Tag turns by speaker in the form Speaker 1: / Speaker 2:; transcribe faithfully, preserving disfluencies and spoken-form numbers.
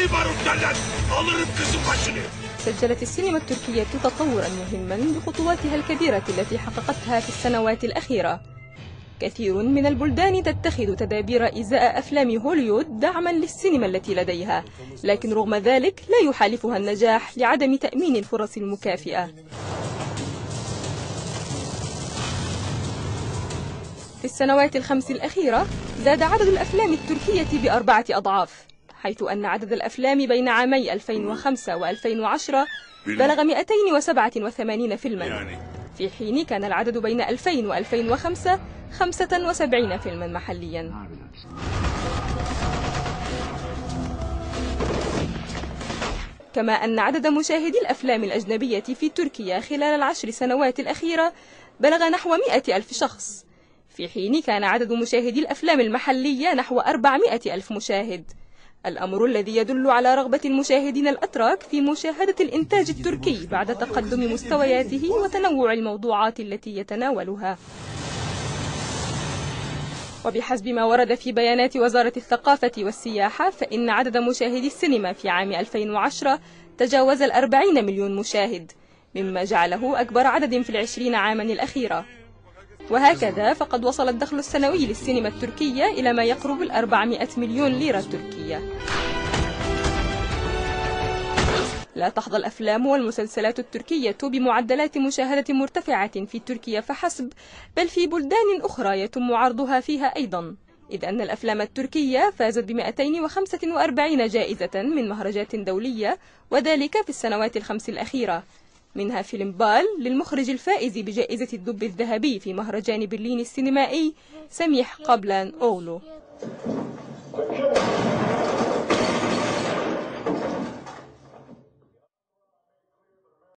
Speaker 1: سجلت السينما التركية تطورا مهما بخطواتها الكبيرة التي حققتها في السنوات الأخيرة. كثير من البلدان تتخذ تدابير إزاء أفلام هوليوود دعما للسينما التي لديها، لكن رغم ذلك لا يحالفها النجاح لعدم تأمين الفرص المكافئة. في السنوات الخمس الأخيرة زاد عدد الأفلام التركية بأربعة أضعاف، حيث أن عدد الأفلام بين عامي ألفين وخمسة وألفين وعشرة بلغ مئتين وسبعة وثمانين فيلما، في حين كان العدد بين ألفين وألفين وخمسة خمسة وسبعين فيلما محليا. كما أن عدد مشاهدي الأفلام الأجنبية في تركيا خلال العشر سنوات الأخيرة بلغ نحو مئة ألف شخص، في حين كان عدد مشاهدي الأفلام المحلية نحو أربعمئة ألف مشاهد، الأمر الذي يدل على رغبة المشاهدين الأتراك في مشاهدة الإنتاج التركي بعد تقدم مستوياته وتنوع الموضوعات التي يتناولها. وبحسب ما ورد في بيانات وزارة الثقافة والسياحة، فإن عدد مشاهدي السينما في عام ألفين وعشرة تجاوز الأربعين مليون مشاهد، مما جعله أكبر عدد في العشرين عاما الأخيرة. وهكذا فقد وصل الدخل السنوي للسينما التركية إلى ما يقرب الأربعمئة مليون ليرة تركية. لا تحظى الأفلام والمسلسلات التركية بمعدلات مشاهدة مرتفعة في تركيا فحسب، بل في بلدان أخرى يتم عرضها فيها أيضا، إذ أن الأفلام التركية فازت ب مئتين وخمسة وأربعين جائزة من مهرجانات دولية، وذلك في السنوات الخمس الأخيرة، منها فيلم بال للمخرج الفائز بجائزة الدب الذهبي في مهرجان برلين السينمائي سميح قبلان أولو.